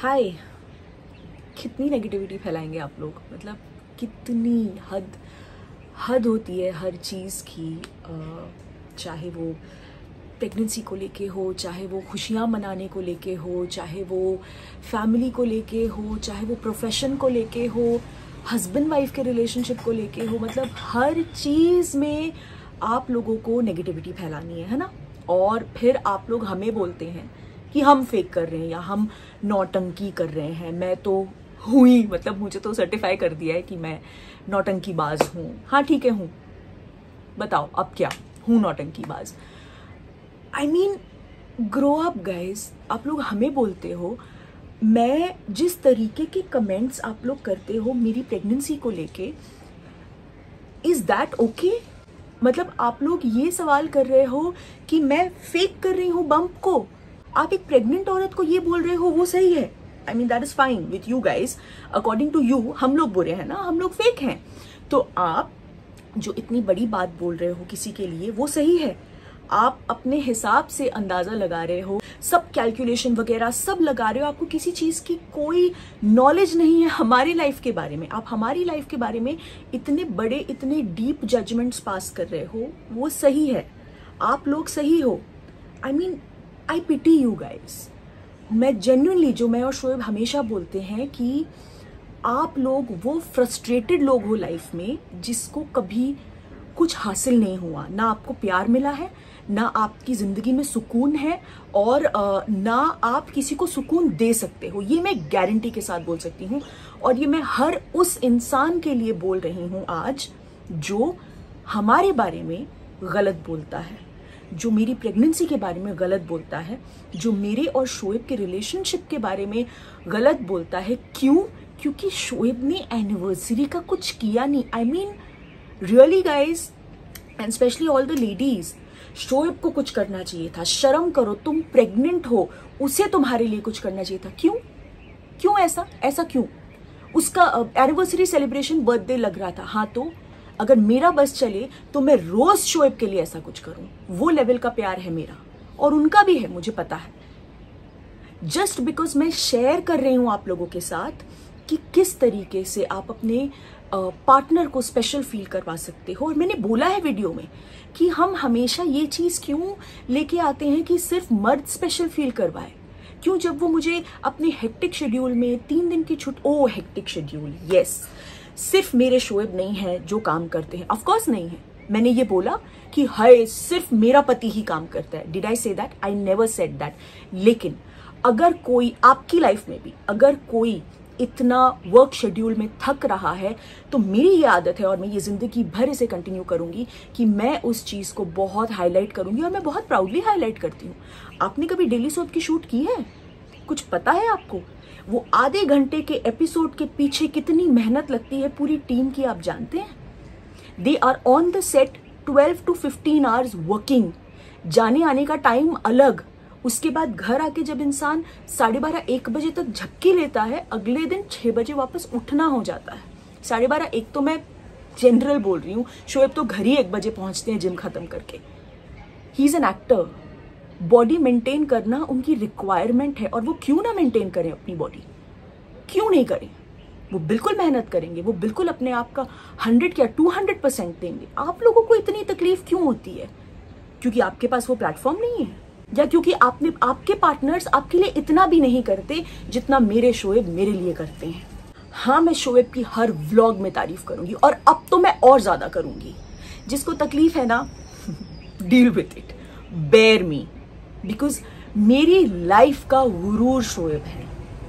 हाय, कितनी नेगेटिविटी फैलाएंगे आप लोग। मतलब कितनी हद होती है हर चीज़ की। चाहे वो प्रेगनेंसी को लेके हो, चाहे वो खुशियाँ मनाने को लेके हो, चाहे वो फैमिली को लेके हो, चाहे वो प्रोफेशन को लेके हो, हस्बैंड वाइफ के रिलेशनशिप को लेके हो। मतलब हर चीज़ में आप लोगों को नेगेटिविटी फैलानी है ना। और फिर आप लोग हमें बोलते हैं कि हम फेक कर रहे हैं या हम नौटंकी कर रहे हैं। मैं तो हुई, मतलब मुझे तो सर्टिफाई कर दिया है कि मैं नौटंकी बाज हूँ। हाँ ठीक है, हूँ, बताओ अब क्या हूँ नौटंकी बाज। I mean grow up guys. आप लोग हमें बोलते हो, मैं जिस तरीके के कमेंट्स आप लोग करते हो मेरी प्रेगनेंसी को लेके, इज दैट ओके? मतलब आप लोग ये सवाल कर रहे हो कि मैं फेक कर रही हूँ बम्प को। आप एक प्रेग्नेंट औरत को ये बोल रहे हो, वो सही है। I mean that is fine with you guys. According to you हम लोग बुरे हैं ना, हम लोग फेक हैं। तो आप जो इतनी बड़ी बात बोल रहे हो किसी के लिए, वो सही है। आप अपने हिसाब से अंदाजा लगा रहे हो, सब कैलकुलेशन वगैरह सब लगा रहे हो। आपको किसी चीज की कोई नॉलेज नहीं है हमारी लाइफ के बारे में। आप हमारी लाइफ के बारे में इतने बड़े, इतने डीप जजमेंट्स पास कर रहे हो, वो सही है। आप लोग सही हो। I mean I pity you guys. मैं जेन्युइनली, जो मैं और शोएब हमेशा बोलते हैं कि आप लोग वो फ्रस्ट्रेटेड लोग हो लाइफ में जिसको कभी कुछ हासिल नहीं हुआ। ना आपको प्यार मिला है, ना आपकी जिंदगी में सुकून है, और ना आप किसी को सुकून दे सकते हो। ये मैं गारंटी के साथ बोल सकती हूँ। और ये मैं हर उस इंसान के लिए बोल रही हूँ आज जो हमारे बारे में गलत बोलता है, जो मेरी प्रेगनेंसी के बारे में गलत बोलता है, जो मेरे और शोएब के रिलेशनशिप के बारे में गलत बोलता है। क्यों? क्योंकि शोएब ने एनिवर्सरी का कुछ किया नहीं। I mean really guys, and specially all the ladies, Shoaib को कुछ करना चाहिए था। शर्म करो, तुम प्रेग्नेंट हो, उसे तुम्हारे लिए कुछ करना चाहिए था। क्यों ऐसा क्यों? उसका एनिवर्सरी सेलिब्रेशन, बर्थडे लग रहा था। हाँ, तो अगर मेरा बस चले तो मैं रोज शोएब के लिए ऐसा कुछ करूं। वो लेवल का प्यार है मेरा, और उनका भी है, मुझे पता है। जस्ट बिकॉज मैं शेयर कर रही हूं आप लोगों के साथ कि किस तरीके से आप अपने पार्टनर को स्पेशल फील करवा सकते हो। और मैंने बोला है वीडियो में कि हम हमेशा ये चीज क्यों लेके आते हैं कि सिर्फ मर्द स्पेशल फील करवाए। क्यों? जब वो मुझे अपने हेक्टिक शेड्यूल में 3 दिन की छुट्टी, हेक्टिक शेड्यूल, यस, सिर्फ मेरे शोएब नहीं है जो काम करते हैं। ऑफ कोर्स नहीं है। मैंने ये बोला कि हाय सिर्फ मेरा पति ही काम करता है। Did I say that? I never said that. लेकिन अगर कोई आपकी लाइफ में भी, अगर कोई इतना वर्क शेड्यूल में थक रहा है, तो मेरी ये आदत है और मैं ये जिंदगी भर इसे कंटिन्यू करूंगी कि मैं उस चीज को बहुत हाईलाइट करूंगी, और मैं बहुत प्राउडली हाईलाइट करती हूँ। आपने कभी डेली सोप की शूट की है? कुछ पता है आपको? वो आधे घंटे के एपिसोड के पीछे कितनी मेहनत लगती है पूरी टीम की, आप जानते हैं? They are on the set 12 to 15 hours working. जाने आने का टाइम अलग, उसके बाद घर आके जब इंसान 12:30-1 बजे तक झपकी लेता है, अगले दिन 6 बजे वापस उठना हो जाता है। 12:30-1 तो मैं जनरल बोल रही हूँ, शोएब तो घर ही 1 बजे पहुंचते हैं जिम खत्म करके। He is an actor. Body maintain करना उनकी रिक्वायरमेंट है, और वो क्यों ना मेंटेन करें अपनी बॉडी? क्यों नहीं करें? वो बिल्कुल मेहनत करेंगे, वो बिल्कुल अपने आप का 100 या 200% देंगे। आप लोगों को इतनी तकलीफ क्यों होती है? क्योंकि आपके पास वो प्लेटफॉर्म नहीं है, या क्योंकि आपके पार्टनर्स आपके लिए इतना भी नहीं करते जितना मेरे शोएब मेरे लिए करते हैं। हाँ, मैं शोएब की हर व्लॉग में तारीफ करूंगी, और अब तो मैं और ज्यादा करूंगी। जिसको तकलीफ है ना, deal with it, bear me, because मेरी लाइफ का गुरूर शोएब है।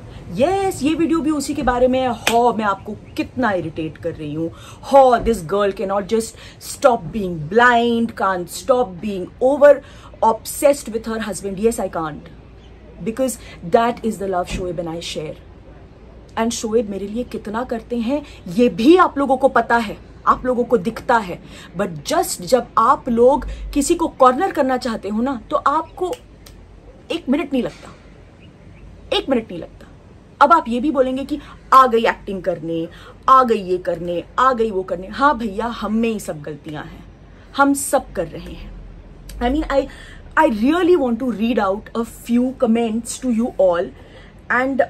यस, ये वीडियो भी उसी के बारे में है। हो, मैं आपको कितना इरिटेट कर रही हूँ। हो, this girl can not just stop being blind, can't stop being over obsessed with her husband. Yes, I can't, because that is the love Shoaib and I share. And Shoaib मेरे लिए कितना करते हैं ये भी आप लोगों को पता है, आप लोगों को दिखता है। बट जस्ट जब आप लोग किसी को कॉर्नर करना चाहते हो ना, तो आपको 1 मिनट नहीं लगता, 1 मिनट नहीं लगता। अब आप ये भी बोलेंगे कि आ गई एक्टिंग करने, आ गई ये करने, आ गई वो करने। हाँ भैया, हम में ही सब गलतियां हैं, हम सब कर रहे हैं। I mean, I really want to read out a few comments to you all, and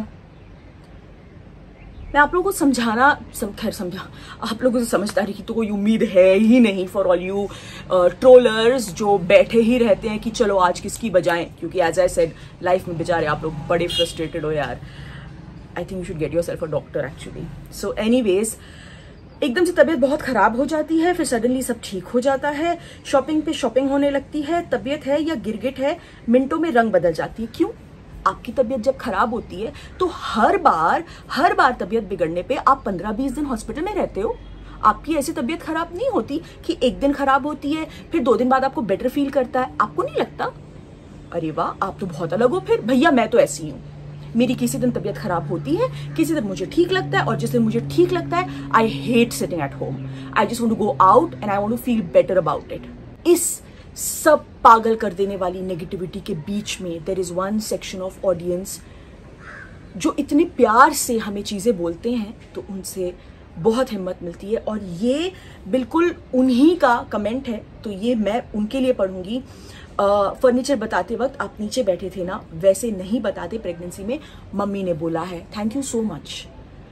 मैं आप लोगों को खैर समझा, आप लोगों से समझदारी की तो कोई उम्मीद है ही नहीं फॉर ऑल यू ट्रोलर्स जो बैठे ही रहते हैं कि चलो आज किसकी बजाएं, क्योंकि एज आई सेड लाइफ में बेचारे आप लोग बड़े फ्रस्ट्रेटेड हो यार. I think you should get yourself a doctor actually. So anyways, एकदम से तबीयत बहुत खराब हो जाती है, फिर सडनली सब ठीक हो जाता है, शॉपिंग पे शॉपिंग होने लगती है, तबीयत है या गिरगिट है, मिनटों में रंग बदल जाती है. क्यों? आपकी तबीयत जब खराब होती है तो हर बार तबीयत बिगड़ने पे आप 15-20 दिन हॉस्पिटल में रहते हो. आपकी ऐसी तबीयत खराब नहीं होती कि एक दिन खराब होती है फिर 2 दिन बाद आपको बेटर फील करता है. आपको नहीं लगता? अरे वाह, आप तो बहुत अलग हो फिर. भैया मैं तो ऐसी हूँ, मेरी किसी दिन तबीयत खराब होती है, किसी दिन मुझे ठीक लगता है, और जिस दिन मुझे ठीक लगता है I hate sitting at home. I just want to go out and I want to feel better about it. इस सब पागल कर देने वाली नेगेटिविटी के बीच में there is one section of audience जो इतने प्यार से हमें चीजें बोलते हैं, तो उनसे बहुत हिम्मत मिलती है. और ये बिल्कुल उन्हीं का कमेंट है, तो ये मैं उनके लिए पढ़ूंगी. फर्नीचर बताते वक्त आप नीचे बैठे थे ना, वैसे नहीं बताते प्रेगनेंसी में, मम्मी ने बोला है. Thank you so much.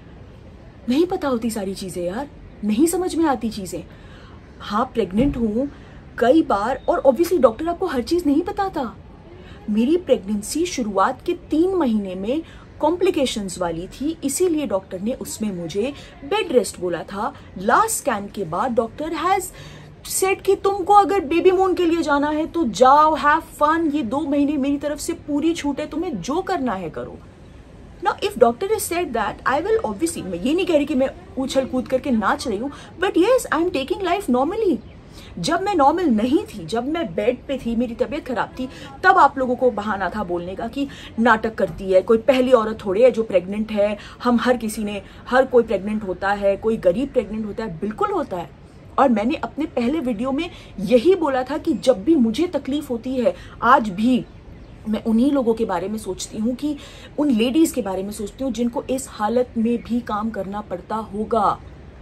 नहीं पता होती सारी चीजें यार, नहीं समझ में आती चीजें. हाँ प्रेग्नेंट हूं कई बार, और ऑब्वियसली डॉक्टर आपको हर चीज नहीं बताता. मेरी प्रेगनेंसी शुरुआत के 3 महीने में कॉम्प्लिकेशंस वाली थी, इसीलिए डॉक्टर ने उसमें मुझे बेड रेस्ट बोला था. लास्ट स्कैन के बाद डॉक्टर हैज सेड कि तुमको अगर बेबी मून के लिए जाना है तो जाओ, हैव फन. ये 2 महीने मेरी तरफ से पूरी छूट है, तुम्हें जो करना है करो. Now, if doctor has said that, I will obviously, मैं ये नहीं कह रही कि मैं उछल कूद करके नाच रही हूँ, but yes, I am taking life normally. जब मैं नॉर्मल नहीं थी, जब मैं बेड पे थी, मेरी तबीयत खराब थी, तब आप लोगों को बहाना था बोलने का कि नाटक करती है, कोई पहली औरत थोड़ी है जो प्रेग्नेंट है. हम हर कोई प्रेग्नेंट होता है, कोई गरीब प्रेग्नेंट होता है, बिल्कुल होता है. और मैंने अपने पहले वीडियो में यही बोला था कि जब भी मुझे तकलीफ होती है, आज भी मैं उन्हीं लोगों के बारे में सोचती हूँ, कि उन लेडीज के बारे में सोचती हूँ जिनको इस हालत में भी काम करना पड़ता होगा.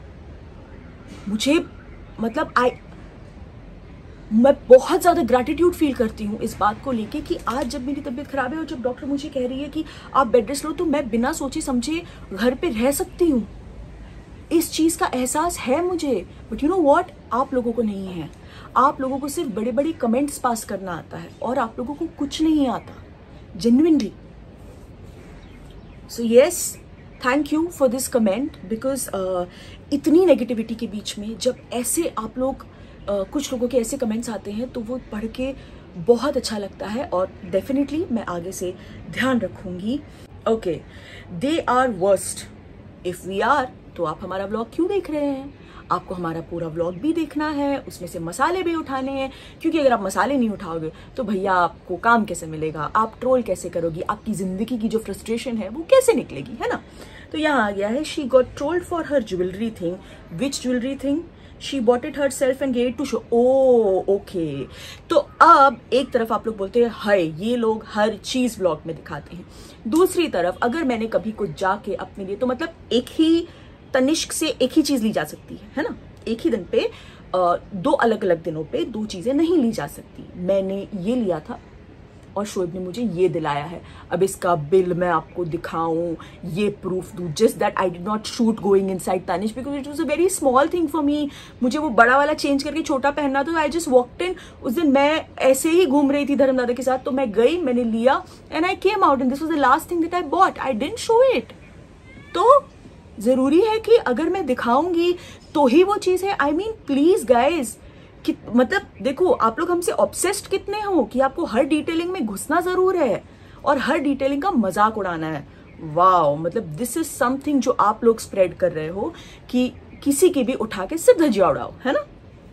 मुझे मतलब मैं बहुत ज्यादा ग्रैटिट्यूड फील करती हूँ इस बात को लेके कि आज जब मेरी तबीयत खराब है और जब डॉक्टर मुझे कह रही है कि आप बेड रेस्ट लो, तो मैं बिना सोचे समझे घर पे रह सकती हूँ. इस चीज का एहसास है मुझे, बट यू नो व्हाट, आप लोगों को नहीं है. आप लोगों को सिर्फ बड़े बड़े कमेंट्स पास करना आता है और आप लोगों को कुछ नहीं आता, genuinely. So yes, thank you for this comment, because इतनी नेगेटिविटी के बीच में जब ऐसे आप लोग कुछ लोगों के ऐसे कमेंट्स आते हैं तो वो पढ़ के बहुत अच्छा लगता है, और डेफिनेटली मैं आगे से ध्यान रखूंगी. Okay, they are worst if we are. तो आप हमारा व्लॉग क्यों देख रहे हैं? आपको हमारा पूरा व्लॉग भी देखना है, उसमें से मसाले भी उठाने हैं, क्योंकि अगर आप मसाले नहीं उठाओगे तो भैया आपको काम कैसे मिलेगा, आप ट्रोल कैसे करोगी, आपकी जिंदगी की जो फ्रस्ट्रेशन है वो कैसे निकलेगी, है ना. तो यहाँ आ गया है, she got trolled for her jewellery thing. Which jewellery thing? She bought it herself and gave it to show. Oh okay. तो अब एक तरफ आप लोग बोलते हैं हाय ये लोग हर चीज व्लॉग में दिखाते हैं, दूसरी तरफ अगर मैंने कभी कुछ जाके अपने लिए, तो मतलब एक ही तनिष्क से एक ही चीज ली जा सकती है ना. एक ही दिन पे 2 अलग अलग दिनों पे 2 चीजें नहीं ली जा सकती. मैंने ये लिया था और शोएब ने मुझे ये दिलाया है. अब इसका बिल मैं आपको दिखाऊं, ये प्रूफ दूं, just that I did not shoot going inside Tanishq because it was a very small thing for me. मुझे वो बड़ा वाला चेंज करके छोटा पहनना था. I just walked in. उस दिन मैं ऐसे ही घूम रही थी धर्मदादा के साथ, तो मैं गई, मैंने लिया and I came out and this was the last thing that I bought. I didn't show it. तो जरूरी है कि अगर मैं दिखाऊंगी तो ही वो चीज है. आई मीन प्लीज गाइज, मतलब देखो आप लोग हमसे ऑब्सेस्ड कितने हो कि आपको हर डिटेलिंग में घुसना जरूर है और हर डिटेलिंग का मजाक उड़ाना है. वाओ, मतलब दिस इज समथिंग जो आप लोग स्प्रेड कर रहे हो कि किसी की भी उठा के सिर्फ धजिया उड़ाओ, है ना.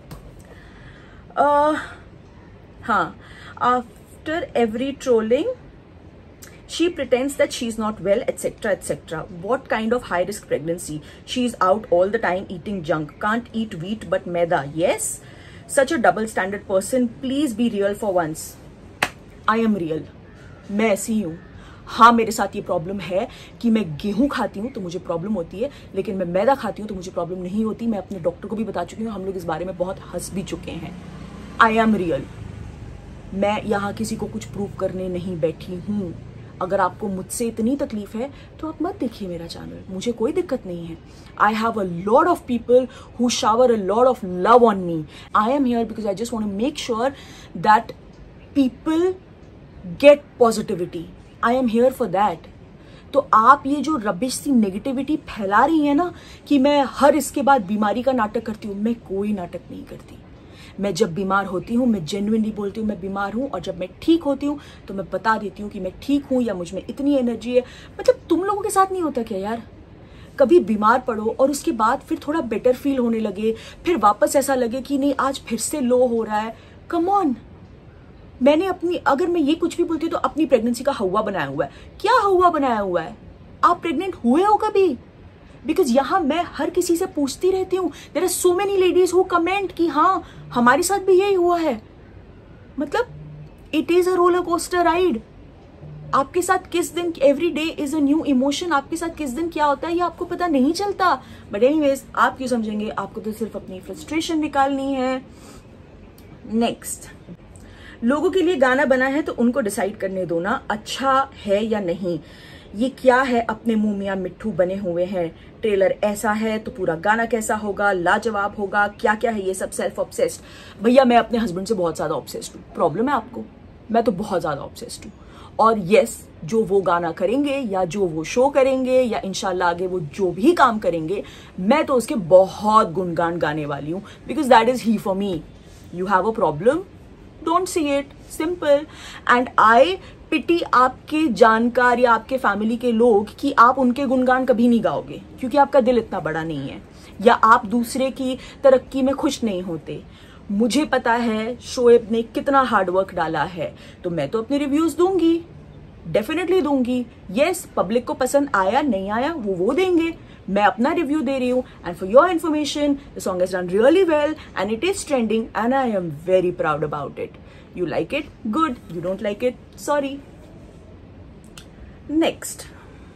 हाँ, after every trolling she pretends that she's not well, etc, etc. What kind of high risk pregnancy? She's out all the time eating junk, can't eat wheat but maida. Yes, such a double standard person. Please be real for once. I am real. मैं ऐसी हूँ. हाँ, मेरे साथ ये problem है कि मैं गेहूं खाती हूँ तो मुझे प्रॉब्लम होती है, लेकिन मैं मैदा खाती हूँ तो मुझे प्रॉब्लम नहीं होती. मैं अपने डॉक्टर को भी बता चुकी हूँ, हम लोग इस बारे में बहुत हंस भी चुके हैं. I am real. मैं यहाँ किसी को कुछ प्रूव करने नहीं बैठी हूँ. अगर आपको मुझसे इतनी तकलीफ है तो आप मत देखिए मेरा चैनल, मुझे कोई दिक्कत नहीं है. I have a lot of people who shower a lot of love on me. I am here because I just want to make sure that people get positivity. I am here for that. तो आप ये जो rubbish सी negativity फैला रही है ना कि मैं हर इसके बाद बीमारी का नाटक करती हूँ, मैं कोई नाटक नहीं करती. मैं जब बीमार होती हूँ मैं जेन्युइनली बोलती हूँ मैं बीमार हूँ, और जब मैं ठीक होती हूँ तो मैं बता देती हूँ कि मैं ठीक हूँ या मुझ में इतनी एनर्जी है. मतलब तुम लोगों के साथ नहीं होता क्या यार? कभी बीमार पड़ो और उसके बाद फिर थोड़ा बेटर फील होने लगे, फिर वापस ऐसा लगे कि नहीं आज फिर से लो हो रहा है. Come on. मैंने अपनी, अगर मैं ये कुछ भी बोलती हूँ तो अपनी प्रेगनेंसी का हवा बनाया हुआ है. क्या हवा बनाया हुआ है? आप प्रेग्नेंट हुए हो कभी? बिकॉज यहाँ मैं हर किसी से पूछती रहती हूँ. There are so many ladies who comment कि हाँ हमारे साथ भी यही हुआ है. मतलब it is a roller coaster ride. आपके साथ किस दिन, every day is a new emotion. आपके साथ किस दिन क्या होता है ये आपको पता नहीं चलता. बट एनीवेज आप क्यों समझेंगे, आपको तो सिर्फ अपनी फ्रस्ट्रेशन निकालनी है. नेक्स्ट, लोगों के लिए गाना बना है तो उनको डिसाइड करने दो ना अच्छा है या नहीं. ये क्या है अपने मुंह मियां मिट्ठू बने हुए हैं. ट्रेलर ऐसा है तो पूरा गाना कैसा होगा, लाजवाब होगा, क्या क्या है ये सब. Self obsessed. भैया मैं अपने हस्बैंड से बहुत ज्यादा ऑब्सेस्ड हूँ. प्रॉब्लम है आपको? मैं तो बहुत ज्यादा ऑब्सेस्ड हूँ. और यस, जो वो गाना करेंगे या जो वो शो करेंगे या इंशाल्लाह आगे वो जो भी काम करेंगे, मैं तो उसके बहुत गुणगान गाने वाली हूँ. Because that is he for me. You have a problem, don't see it. Simple. And I pity आपके जानकार या आपके फैमिली के लोग कि आप उनके गुणगान कभी नहीं गाओगे क्योंकि आपका दिल इतना बड़ा नहीं है, या आप दूसरे की तरक्की में खुश नहीं होते. मुझे पता है शोएब ने कितना हार्डवर्क डाला है, तो मैं तो अपने रिव्यूज दूंगी, डेफिनेटली दूंगी. यस, पब्लिक को पसंद आया नहीं आया वो देंगे. मैं अपना रिव्यू दे रही हूँ. And for your information the song has done really well and it is trending and I am very proud about it. You like it? Good. You don't like it? Sorry. Next.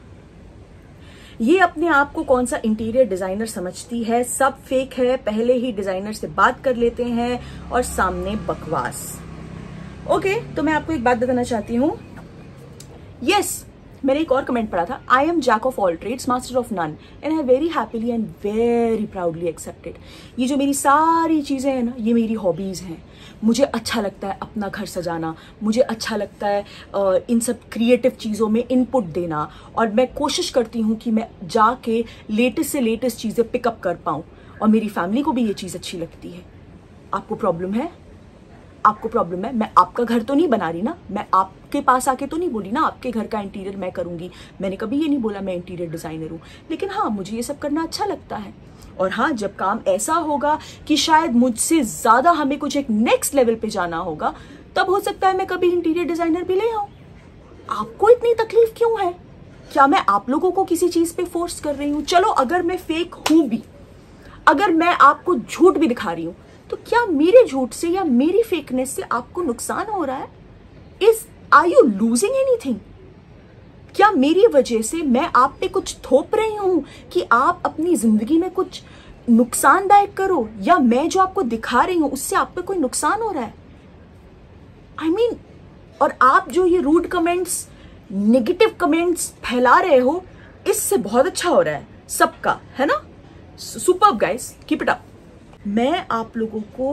ये अपने आप को कौन सा interior designer समझती है? सब fake है. पहले ही डिजाइनर से बात कर लेते हैं और सामने बकवास. ओके, तो मैं आपको एक बात बताना चाहती हूँ. यस, मैंने एक और कमेंट पढ़ा था. I am jack of all trades master of none and I very happily and very proudly accepted. ये जो मेरी सारी चीजें हैं ना, ये मेरी हॉबीज हैं. मुझे अच्छा लगता है अपना घर सजाना, मुझे अच्छा लगता है इन सब क्रिएटिव चीज़ों में इनपुट देना, और मैं कोशिश करती हूँ कि मैं जाके लेटेस्ट से लेटेस्ट चीज़ें पिकअप कर पाऊँ, और मेरी फैमिली को भी ये चीज़ अच्छी लगती है. आपको प्रॉब्लम है? आपको प्रॉब्लम है? मैं आपका घर तो नहीं बना रही ना, मैं आपके पास आके तो नहीं बोली ना आपके घर का इंटीरियर मैं करूँगी. मैंने कभी ये नहीं बोला मैं इंटीरियर डिज़ाइनर हूँ. लेकिन हाँ, मुझे ये सब करना अच्छा लगता है. और हाँ, जब काम ऐसा होगा कि शायद मुझसे ज्यादा हमें कुछ एक नेक्स्ट लेवल पे जाना होगा, तब हो सकता है मैं कभी इंटीरियर डिजाइनर भी ले आऊं. आपको इतनी तकलीफ क्यों है? क्या मैं आप लोगों को किसी चीज पे फोर्स कर रही हूँ? चलो अगर मैं फेक हूं भी, अगर मैं आपको झूठ भी दिखा रही हूं, तो क्या मेरे झूठ से या मेरी फेकनेस से आपको नुकसान हो रहा है? Are you losing anything? क्या मेरी वजह से मैं आप पे कुछ थोप रही हूं कि आप अपनी जिंदगी में कुछ नुकसानदायक करो, या मैं जो आपको दिखा रही हूं उससे आप पे कोई नुकसान हो रहा है? आई मीन, और आप जो ये रूड कमेंट्स, नेगेटिव कमेंट्स फैला रहे हो, इससे बहुत अच्छा हो रहा है सबका, है ना? Superb guys, keep it up. मैं आप लोगों को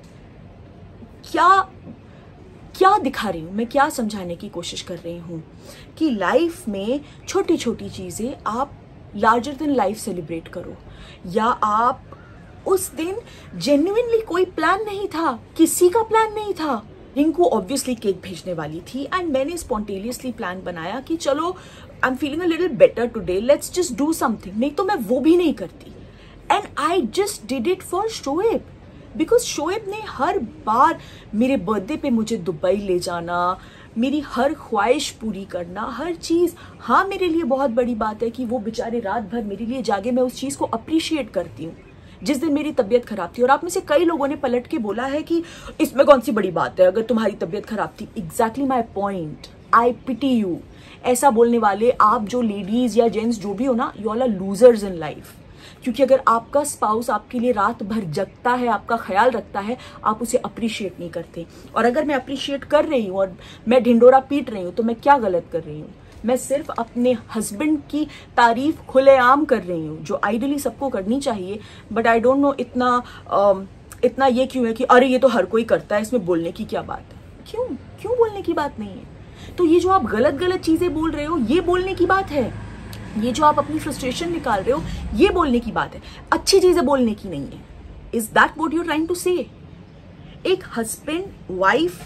क्या दिखा रही हूं, मैं क्या समझाने की कोशिश कर रही हूं कि लाइफ में छोटी छोटी चीजें आप लार्जर देन लाइफ सेलिब्रेट करो. या आप उस दिन जेन्युइनली, कोई प्लान नहीं था, किसी का प्लान नहीं था. रिंकू ऑब्वियसली केक भेजने वाली थी एंड मैंने स्पॉन्टेनियसली प्लान बनाया कि चलो I am feeling a little better today, let's just do something. नहीं तो मैं वो भी नहीं करती. And I just did it for Shoaib, because Shoaib ने हर बार मेरे बर्थडे पे मुझे दुबई ले जाना, मेरी हर ख्वाहिश पूरी करना, हर चीज़. हाँ, मेरे लिए बहुत बड़ी बात है कि वो बेचारे रात भर मेरे लिए जागे. मैं उस चीज़ को अप्रिशिएट करती हूँ. जिस दिन मेरी तबीयत खराब थी, और आप में से कई लोगों ने पलट के बोला है कि इसमें कौन सी बड़ी बात है अगर तुम्हारी तबीयत खराब थी. Exactly my point. I pity you. ऐसा बोलने वाले आप जो लेडीज या जेंट्स जो भी हो ना, you all are losers in life. क्योंकि अगर आपका स्पाउस आपके लिए रात भर जगता है, आपका ख्याल रखता है, आप उसे अप्रिशिएट नहीं करते। और अगर मैं अप्रिशिएट कर रही हूँ और मैं ढिंडोरा पीट रही हूँ तो मैं क्या गलत कर रही हूँ? मैं सिर्फ अपने हस्बैंड की तारीफ खुलेआम कर रही हूँ, जो आइडियली सबको करनी चाहिए। बट आई डोंट नो इतना ये क्यों है कि अरे ये तो हर कोई करता है, इसमें बोलने की क्या बात है? क्यों बोलने की बात नहीं है? तो ये जो आप गलत चीजें बोल रहे हो, ये बोलने की बात है। ये जो आप अपनी फ्रस्ट्रेशन निकाल रहे हो, ये बोलने की बात है, अच्छी चीजें बोलने की नहीं है। Is that what you are trying to say? एक हस्बैंड वाइफ,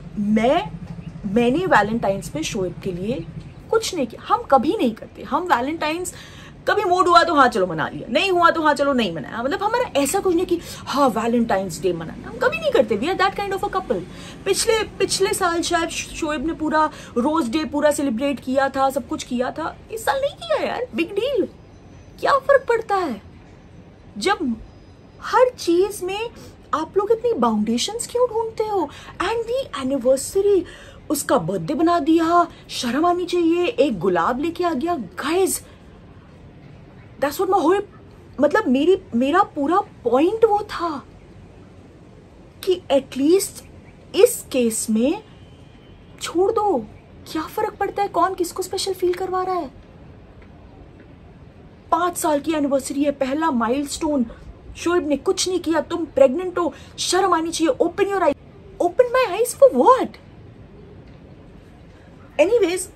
मैंने वैलेंटाइंस पे शोएब के लिए कुछ नहीं किया। हम कभी नहीं करते। हम वैलेंटाइंस कभी मूड हुआ तो हाँ चलो मना लिया, नहीं हुआ तो हाँ चलो नहीं मनाया। मतलब हमारा ऐसा कुछ नहीं कि हाँ वैलेंटाइंस डे मनाना, हम कभी नहीं करते। We are that kind of a couple. पिछले साल शायद शोएब ने पूरा रोज डे पूरा सेलिब्रेट किया था, सब कुछ किया था। इस साल नहीं किया यार, बिग डील, क्या फर्क पड़ता है? जब हर चीज में आप लोग इतनी बाउंडेशंस क्यों ढूंढते हो? एंड दी एनिवर्सरी, उसका बर्थडे बना दिया, शर्म आनी चाहिए, एक गुलाब लेके आ गया। Guys, that's what my whole, मतलब मेरा पूरा पॉइंट वो था कि एटलीस्ट इस केस में छोड़ दो। क्या फर्क पड़ता है कौन किसको स्पेशल फील करवा रहा है? 5 साल की एनिवर्सरी है, पहला माइलस्टोन। शोएब ने कुछ नहीं किया, तुम प्रेग्नेंट हो, शर्म आनी चाहिए। Open your eyes. Open my eyes for what? Anyways,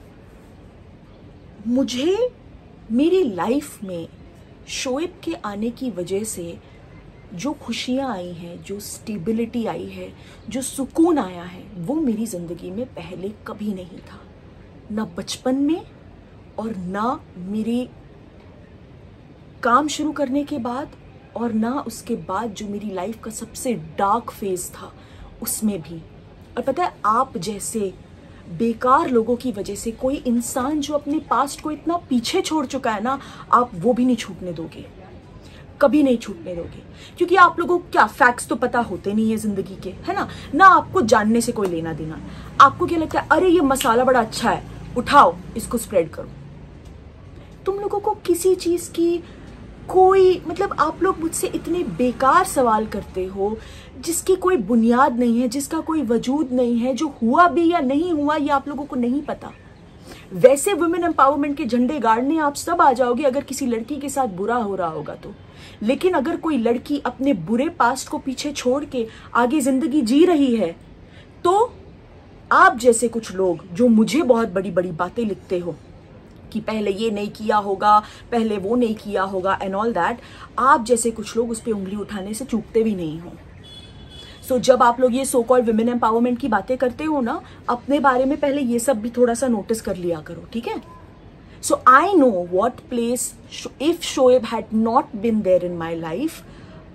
मुझे मेरी लाइफ में शोएब के आने की वजह से जो खुशियां आई हैं, जो स्टेबिलिटी आई है, जो सुकून आया है, वो मेरी जिंदगी में पहले कभी नहीं था। ना बचपन में और ना मेरे काम शुरू करने के बाद, और ना उसके बाद जो मेरी लाइफ का सबसे डार्क फेज था उसमें भी। और पता है, आप जैसे बेकार लोगों की वजह से कोई इंसान जो अपने पास्ट को इतना पीछे छोड़ चुका है ना, आप वो भी नहीं छूटने दोगे, कभी नहीं छूटने दोगे। क्योंकि आप लोगों को क्या फैक्ट्स तो पता होते नहीं है जिंदगी के, है ना आपको जानने से कोई लेना देना। आपको क्या लगता है, अरे ये मसाला बड़ा अच्छा है, उठाओ इसको स्प्रेड करो। तुम लोगों को किसी चीज की कोई मतलब, आप लोग मुझसे इतने बेकार सवाल करते हो जिसकी कोई बुनियाद नहीं है, जिसका कोई वजूद नहीं है, जो हुआ भी या नहीं हुआ ये आप लोगों को नहीं पता। वैसे वुमेन एम्पावरमेंट के झंडे गाड़ने आप सब आ जाओगे अगर किसी लड़की के साथ बुरा हो रहा होगा तो। लेकिन अगर कोई लड़की अपने बुरे पास्ट को पीछे छोड़ के आगे जिंदगी जी रही है, तो आप जैसे कुछ लोग जो मुझे बहुत बड़ी बड़ी बातें लिखते हो कि पहले ये नहीं किया होगा, पहले वो नहीं किया होगा एंड ऑल दैट, आप जैसे कुछ लोग उस पर उंगली उठाने से चूकते भी नहीं हो। सो जब आप लोग ये सो कॉल्ड विमेन एम्पावरमेंट की बातें करते हो ना, अपने बारे में पहले ये सब भी थोड़ा सा नोटिस कर लिया करो, ठीक है? So I know what place if Shoaib had not been there in my life,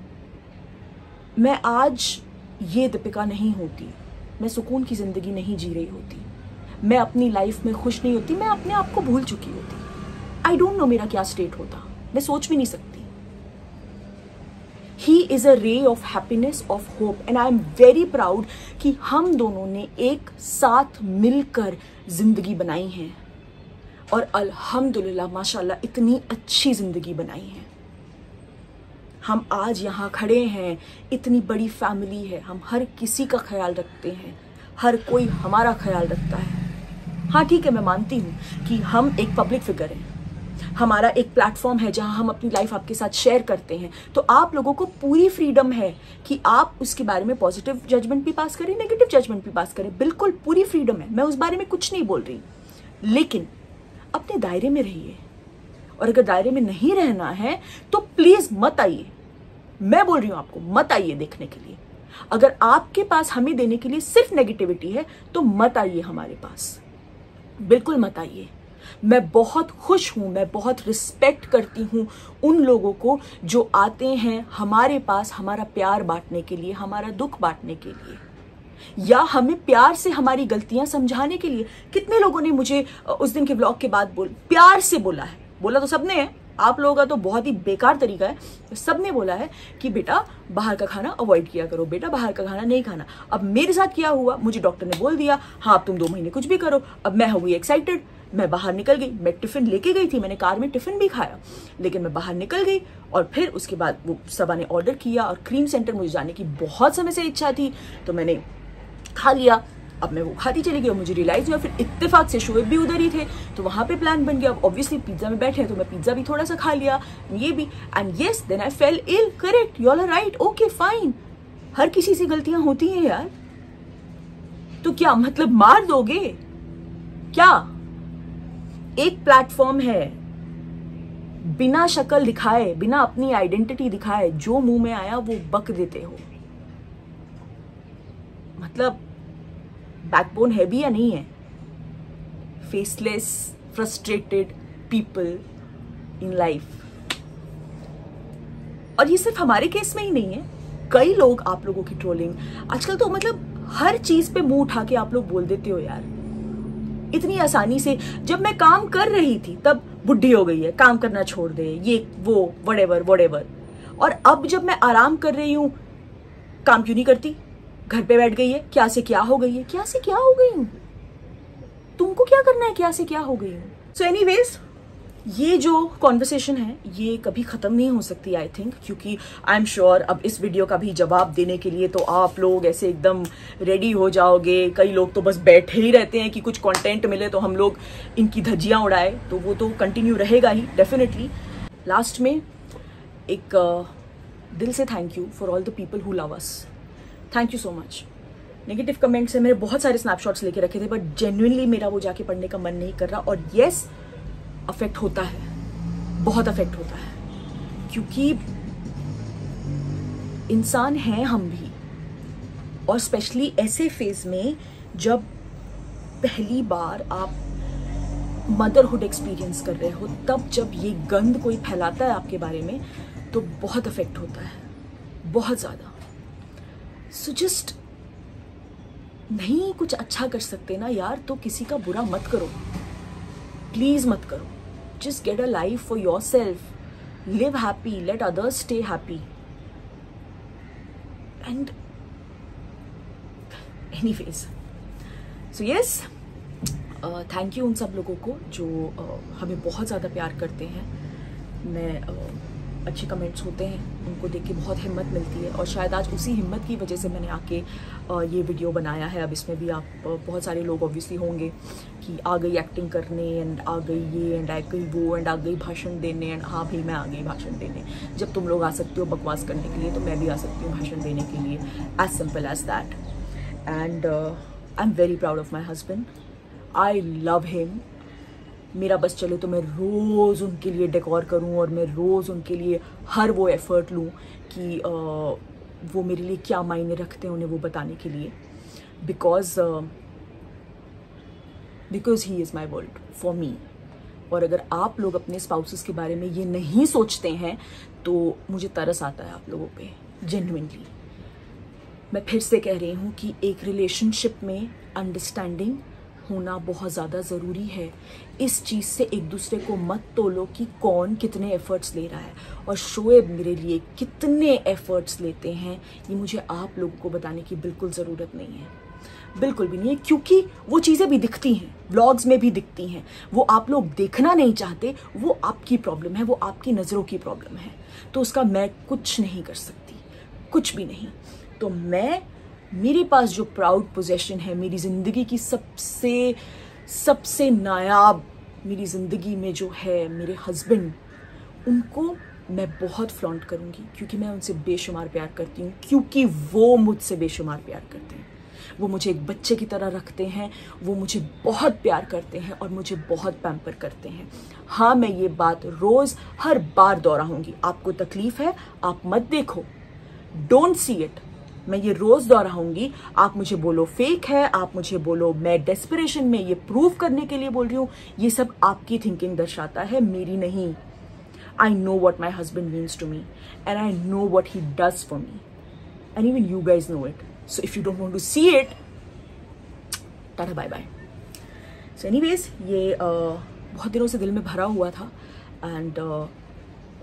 मैं आज ये दीपिका नहीं होती, मैं सुकून की जिंदगी नहीं जी रही होती, मैं अपनी लाइफ में खुश नहीं होती, मैं अपने आप को भूल चुकी होती। आई डोंट नो मेरा क्या स्टेट होता, मैं सोच भी नहीं सकती। He is a ray of happiness, of hope, and I am very proud कि हम दोनों ने एक साथ मिलकर जिंदगी बनाई है और अल्हम्दुलिल्लाह माशाल्लाह इतनी अच्छी जिंदगी बनाई है। हम आज यहाँ खड़े हैं, इतनी बड़ी फैमिली है, हम हर किसी का ख्याल रखते हैं, हर कोई हमारा ख्याल रखता है। हाँ ठीक है, मैं मानती हूँ कि हम एक पब्लिक फिगर हैं, हमारा एक प्लेटफॉर्म है जहां हम अपनी लाइफ आपके साथ शेयर करते हैं, तो आप लोगों को पूरी फ्रीडम है कि आप उसके बारे में पॉजिटिव जजमेंट भी पास करें, नेगेटिव जजमेंट भी पास करें, बिल्कुल पूरी फ्रीडम है, मैं उस बारे में कुछ नहीं बोल रही। लेकिन अपने दायरे में रहिए, और अगर दायरे में नहीं रहना है तो प्लीज मत आइए। मैं बोल रही हूं आपको, मत आइए देखने के लिए। अगर आपके पास हमें देने के लिए सिर्फ नेगेटिविटी है तो मत आइए हमारे पास, बिल्कुल मत आइए। मैं बहुत खुश हूं, मैं बहुत रिस्पेक्ट करती हूं उन लोगों को जो आते हैं हमारे पास हमारा प्यार बांटने के लिए, हमारा दुख बांटने के लिए, या हमें प्यार से हमारी गलतियां समझाने के लिए। कितने लोगों ने मुझे उस दिन के व्लॉग के बाद प्यार से बोला है, बोला तो सबने है, आप लोगों का तो बहुत ही बेकार तरीका है। सबने बोला है कि बेटा बाहर का खाना अवॉइड किया करो, बेटा बाहर का खाना नहीं खाना। अब मेरे साथ क्या हुआ, मुझे डॉक्टर ने बोल दिया हाँ अब तुम 2 महीने कुछ भी करो। अब मैं हो गई एक्साइटेड, मैं बाहर निकल गई, मैं टिफिन लेके गई थी, मैंने कार में टिफिन भी खाया, लेकिन मैं बाहर निकल गई और फिर उसके बाद वो सबा ने ऑर्डर किया और क्रीम सेंटर मुझे जाने की बहुत समय से इच्छा थी तो मैंने खा लिया। अब मैं वो खाती चली गई और मुझे रियलाइज हुआ, फिर इत्तेफाक से शोएब भी उधर ही थे तो वहां पे प्लान बन गया। अब ऑब्वियसली पिज्जा में बैठे हैं तो मैं पिज्जा भी थोड़ा सा खा लिया, ये भी, and yes then I fell ill. Correct, you all are right, okay fine, हर किसी से गलतियां होती हैं यार। तो क्या मतलब मार दोगे क्या? एक प्लेटफॉर्म है, बिना शक्ल दिखाए, बिना अपनी आइडेंटिटी दिखाए जो मुंह में आया वो बक देते हो। मतलब बैकबोन है भी या नहीं है? Faceless frustrated people in life. और ये सिर्फ हमारे केस में ही नहीं है, कई लोग आप लोगों की ट्रोलिंग आजकल तो मतलब हर चीज पे मुंह उठा के आप लोग बोल देते हो यार इतनी आसानी से। जब मैं काम कर रही थी तब बुढ़ी हो गई है, काम करना छोड़ दे, ये वो व्हाटएवर। और अब जब मैं आराम कर रही हूं, काम क्यों नहीं करती, घर पे बैठ गई है, क्या से क्या हो गई है, क्या से क्या हो गई हूं, तुमको क्या करना है, क्या से क्या हो गई हूं। सो एनीवेज, ये जो कॉन्वर्सेशन है ये कभी खत्म नहीं हो सकती आई थिंक, क्योंकि आई एम श्योर अब इस वीडियो का भी जवाब देने के लिए तो आप लोग ऐसे एकदम रेडी हो जाओगे। कई लोग तो बस बैठे ही रहते हैं कि कुछ कंटेंट मिले तो हम लोग इनकी धज्जियां उड़ाए, तो वो तो कंटिन्यू रहेगा ही डेफिनेटली। लास्ट में एक दिल से thank you for all the people who love us, thank you so much. Negative comments से मेरे बहुत सारे स्नैपशॉट्स लेके रखे थे बट जेन्युइनली मेरा वो जाके पढ़ने का मन नहीं कर रहा। और यस अफेक्ट होता है, बहुत अफेक्ट होता है, क्योंकि इंसान हैं हम भी, और स्पेशली ऐसे फेज में जब पहली बार आप मदरहुड एक्सपीरियंस कर रहे हो, तब जब ये गंद कोई फैलाता है आपके बारे में तो बहुत अफेक्ट होता है, बहुत ज्यादा। सो जस्ट नहीं कुछ अच्छा कर सकते ना यार तो किसी का बुरा मत करो, प्लीज मत करो। Just get a life for yourself, live happy, let others stay happy, and anyways, so yes, thank you उन सब लोगों को जो हमें बहुत ज़्यादा प्यार करते हैं। मैं अच्छे कमेंट्स होते हैं उनको देख के बहुत हिम्मत मिलती है, और शायद आज उसी हिम्मत की वजह से मैंने आके ये वीडियो बनाया है। अब इसमें भी आप बहुत सारे लोग ऑब्वियसली होंगे कि आ गई एक्टिंग करने, एंड आ गई ये, एंड आ गई वो, एंड आ गई भाषण देने, एंड हाँ भाई मैं आ गई भाषण देने। जब तुम लोग आ सकते हो बकवास करने के लिए तो मैं भी आ सकती हूँ भाषण देने के लिए, as simple as that. And I am very proud of my husband, I love him. मेरा बस चले तो मैं रोज़ उनके लिए डेकोर करूं और मैं रोज़ उनके लिए हर वो एफर्ट लूं कि वो मेरे लिए क्या मायने रखते हैं उन्हें वो बताने के लिए, because he is my world for me. और अगर आप लोग अपने स्पाउसेस के बारे में ये नहीं सोचते हैं तो मुझे तरस आता है आप लोगों पे, जेन्युइनली। मैं फिर से कह रही हूँ कि एक रिलेशनशिप में अंडरस्टैंडिंग होना बहुत ज़्यादा ज़रूरी है। इस चीज़ से एक दूसरे को मत तोलो कि कौन कितने एफर्ट्स ले रहा है, और शोएब मेरे लिए कितने एफर्ट्स लेते हैं ये मुझे आप लोगों को बताने की बिल्कुल ज़रूरत नहीं है, बिल्कुल भी नहीं है, क्योंकि वो चीज़ें भी दिखती हैं, व्लॉग्स में भी दिखती हैं। वो आप लोग देखना नहीं चाहते, वो आपकी प्रॉब्लम है, वो आपकी नज़रों की प्रॉब्लम है, तो उसका मैं कुछ नहीं कर सकती, कुछ भी नहीं। तो मेरे पास जो प्राउड पोजेशन है, मेरी ज़िंदगी की सबसे नायाब मेरी ज़िंदगी में जो है मेरे हस्बैंड, उनको मैं बहुत फ्लॉन्ट करूँगी, क्योंकि मैं उनसे बेशुमार प्यार करती हूँ, क्योंकि वो मुझसे बेशुमार प्यार करते हैं। वो मुझे एक बच्चे की तरह रखते हैं, वो मुझे बहुत प्यार करते हैं और मुझे बहुत पैम्पर करते हैं। हाँ, मैं ये बात रोज़ हर बार दोहराऊंगी, आपको तकलीफ़ है आप मत देखो, डोंट सी इट। मैं ये रोज़ दोहराऊंगी, आप मुझे बोलो फेक है, आप मुझे बोलो मैं डेस्परेशन में ये प्रूव करने के लिए बोल रही हूँ, ये सब आपकी थिंकिंग दर्शाता है, मेरी नहीं। I know what my husband means to me, and I know what he does for me, and even you guys know it. So if you don't want to see it, tata bye bye. So anyways, ये बहुत दिनों से दिल में भरा हुआ था, and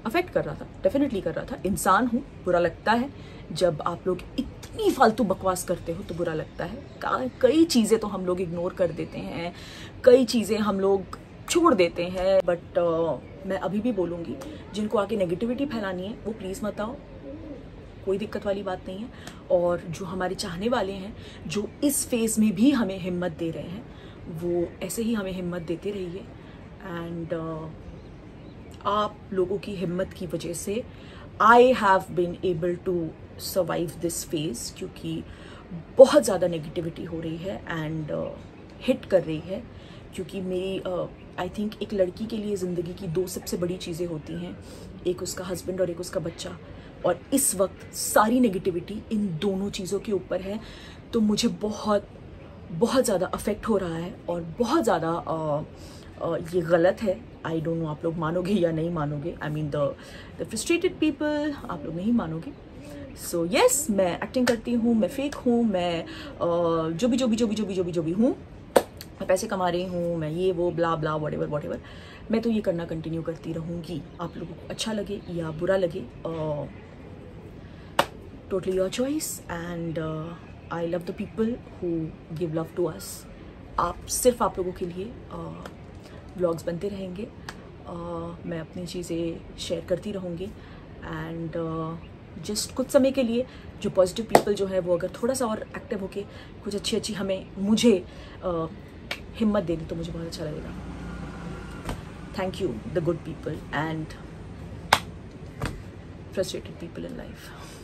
affect कर रहा था, डेफिनेटली कर रहा था। इंसान हूँ, बुरा लगता है जब आप लोग इतनी फालतू बकवास करते हो, तो बुरा लगता है। कई चीज़ें तो हम लोग इग्नोर कर देते हैं, कई चीज़ें हम लोग छोड़ देते हैं, बट मैं अभी भी बोलूँगी, जिनको आके नेगेटिविटी फैलानी है वो प्लीज़ मत आओ, कोई दिक्कत वाली बात नहीं है। और जो हमारे चाहने वाले हैं, जो इस फेज़ में भी हमें हिम्मत दे रहे हैं, वो ऐसे ही हमें हिम्मत देते रहिए। एंड आप लोगों की हिम्मत की वजह से I have been able to survive this phase, क्योंकि बहुत ज़्यादा नेगेटिविटी हो रही है एंड हिट कर रही है। क्योंकि मेरी आई थिंक एक लड़की के लिए ज़िंदगी की 2 सबसे बड़ी चीज़ें होती हैं, एक उसका हस्बैंड और एक उसका बच्चा। और इस वक्त सारी नेगेटिविटी इन दोनों चीज़ों के ऊपर है, तो मुझे बहुत बहुत ज़्यादा अफेक्ट हो रहा है और बहुत ज़्यादा ये गलत है। आई डोंट नो आप लोग मानोगे या नहीं मानोगे, I mean the frustrated people, आप लोग नहीं मानोगे। सो येस, मैं एक्टिंग करती हूँ, मैं फेक हूँ, मैं जो भी हूँ, मैं पैसे कमा रही हूँ, मैं ये वो ब्ला ब्ला व्हाटएवर, मैं तो ये करना कंटिन्यू करती रहूँगी। आप लोगों को अच्छा लगे या बुरा लगे, totally your choice. And I love the people who give love to us. सिर्फ आप लोगों के लिए व्लॉग्स बनते रहेंगे, मैं अपनी चीज़ें शेयर करती रहूँगी। एंड जस्ट कुछ समय के लिए जो पॉजिटिव पीपल जो है वो अगर थोड़ा सा और एक्टिव होके कुछ अच्छी मुझे हिम्मत दे दी तो मुझे बहुत अच्छा लगेगा। Thank you the good people and frustrated people in life.